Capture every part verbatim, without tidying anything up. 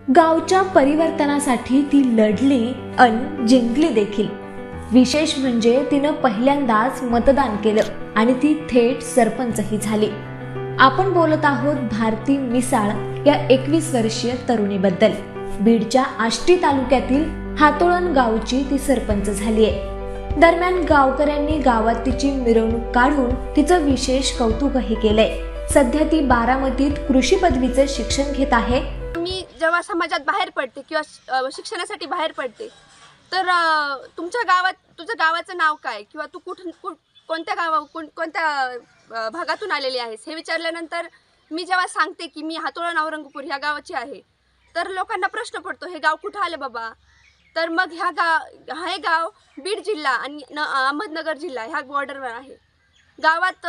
गावच्या परिवर्तनासाठी ती लढली अन जिंकली देखील। विशेष म्हणजे तिनं पहिल्यांदाच मतदान केलं आणि ती थेट सरपंचही झाली। आपण बोलत आहोत भारती मिसाळ या एकवीस वर्षीय तरुणीबद्दल। बीडच्या आष्टी तालुक्यातील हातोळण गावची ती सरपंच झालीये। दरम्यान गावकऱ्यांनी गावात तिची मिरवणूक काढून तिचं विशेष कौतुकही केलंय। सध्या ती बारामतीत कृषी पदवीचे शिक्षण घेत आहे। मी जेव्हा समाजात बाहेर पडते किंवा शिक्षणासाठी बाहेर पडते तर तुमच्या गावात तुझं गावाचं नाव काय किंवा तू कुठून कोणत्या गावा कोणत्या भागातून आलेली आहेस हे विचारल्यानंतर मी जेव्हा सांगते की मी हातोळण औरंगपूर ह्या गावाची आहे तर लोकांना प्रश्न पडतो हे गाव कुठं आलं बाबा। तर मग ह्या गाव हे गाव बीड जिल्हा आणि अहमदनगर जिल्हा ह्या बॉर्डरवर आहे। गावात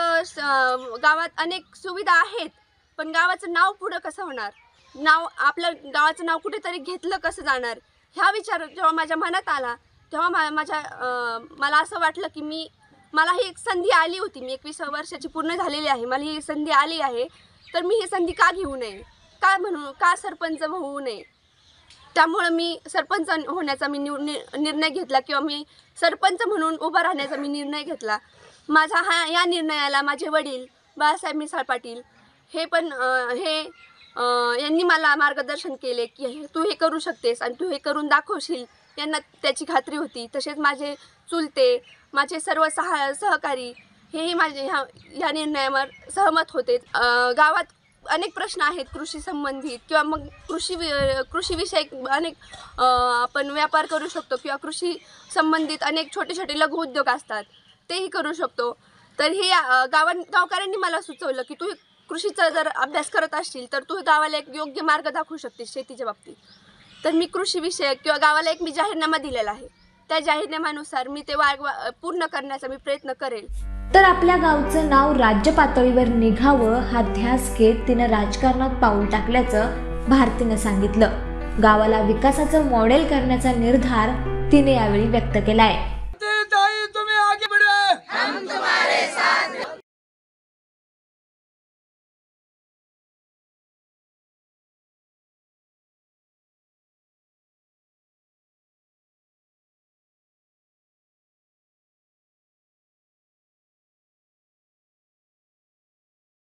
गावात अनेक सुविधा आहेत पण गावाचं नाव पुढं कसं होणार, नाव आपलं गावाचं नाव कुठेतरी घेतलं कसं जाणार ह्या विचार जेव्हा माझ्या मनात आला तेव्हा मा माझ्या मला असं वाटलं की मी मला ही एक संधी आली होती, मी एकवीस वर्षाची पूर्ण झालेली आहे, मला ही संधी आली आहे तर मी ही संधी का घेऊ नये, का म्हणू का सरपंच होऊ नये। त्यामुळे मी सरपंच होण्याचा मी निर्णय घेतला किंवा मी सरपंच म्हणून उभा राहण्याचा मी निर्णय घेतला। माझा हा या निर्णयाला माझे वडील बाळासाहेब मिसाळ पाटील हे पण हे यांनी मला मार्गदर्शन केले की तू हे करू शकतेस आणि तू हे करून दाखवशील, यांना त्याची खात्री होती। तसेच माझे चुलते माझे सर्व सहा सहकारी हेही माझे ह्या ह्या निर्णयावर सहमत होते। गावात अनेक प्रश्न आहेत कृषी संबंधित किंवा मग कृषी कृषीविषयक अनेक आपण व्यापार करू शकतो किंवा कृषी संबंधित अनेक छोटे छोटे लघु उद्योग असतात तेही करू शकतो। तर हे गावां गावकऱ्यांनी मला सुचवलं की तू कृषीचा जर अभ्यास करत असशील तर तू गावाला एक योग्य मार्ग दाखवू शकतेस शेतीच्या बाबतीत। तर मी कृषी विषयक किंवा गावाला एक मी जाहीरनामा दिलेला आहे, त्या जाहीरनाम्यानुसार मी ते पूर्ण करण्याचा मी प्रयत्न करेल। तर आपल्या गावचं नाव राज्य पातळीवर निघावं हा ध्यास घेत तिनं राजकारणात पाऊल टाकल्याचं भारतीनं सांगितलं। गावाला विकासाचं मॉडेल करण्याचा निर्धार तिने यावेळी व्यक्त केलाय।